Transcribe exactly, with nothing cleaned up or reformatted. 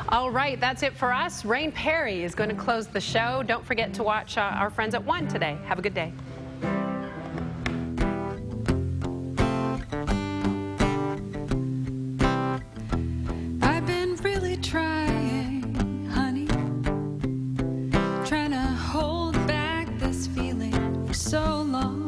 All right, that's it for us. Rain Perry is going to close the show. Don't forget to watch uh, our friends at one today. Have a good day. I've been really trying, honey, trying to hold back this feeling for so long.